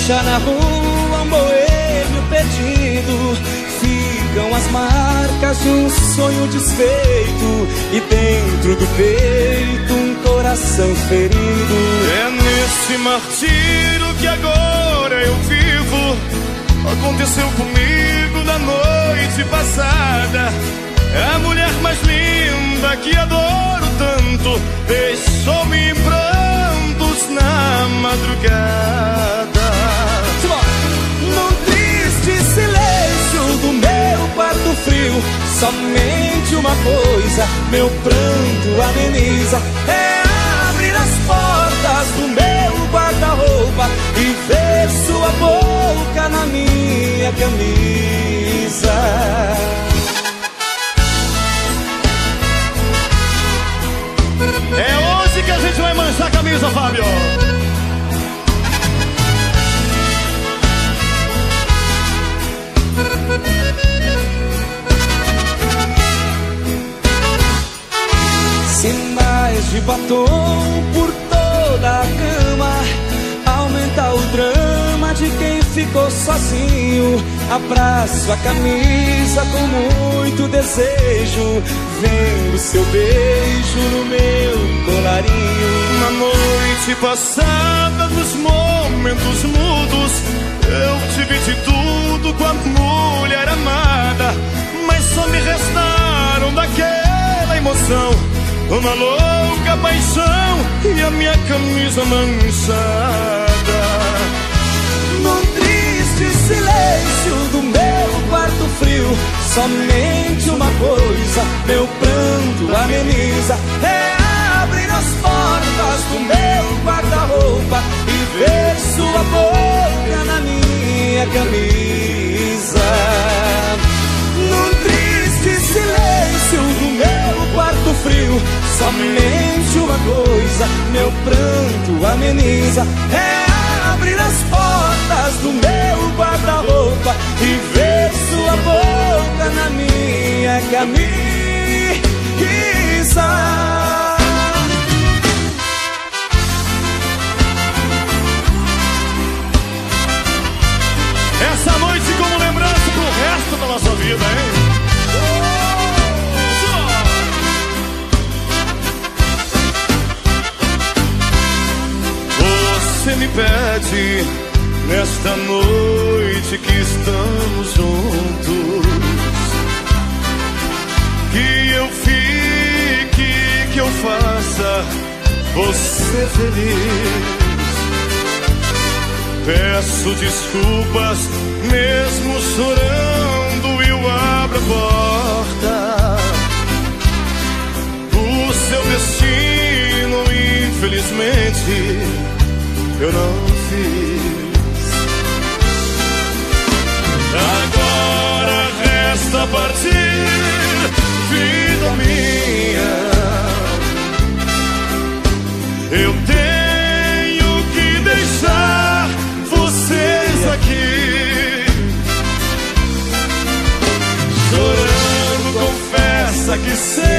deixa na rua um boêmio perdido. Ficam as marcas de um sonho desfeito e dentro do peito um coração ferido. É nesse martírio que agora eu vivo. Aconteceu comigo na noite passada. É a mulher mais linda que adoro tanto deixou-me em prantos na madrugada. Num triste silêncio do meu quarto frio, somente uma coisa meu pranto ameniza: é abrir as portas do meu guarda-roupa e ver sua boca na minha camisa. É hoje que a gente vai manchar a camisa, Fábio. Sinais de batom por toda a cama, aumenta o drama de quem ficou sozinho. Abraço a camisa com muito desejo, vendo seu beijo no meu colarinho. Na noite passada, nos momentos mudos, eu tive de tudo com a mulher amada, mas só me restaram daquela emoção uma louca paixão e a minha camisa manchada. Num triste silêncio do meu quarto frio, somente uma coisa meu pranto ameniza: é abrir as portas do meu guarda-roupa e ver sua boca na minha camisa. Num triste silêncio do meu quarto frio, somente uma coisa meu pranto ameniza: é abrir as portas do meu guarda-roupa e ver sua boca na minha camisa. Essa noite como lembrança pro resto da nossa vida, hein? Você me pede nesta noite que estamos juntos, que eu fique, que eu faça você feliz. Peço desculpas, mesmo chorando eu abro a porta. O seu destino, infelizmente, eu não fiz. Agora resta partir, vida minha. Eu tenho que deixar vocês aqui. Chorando, confessa que sei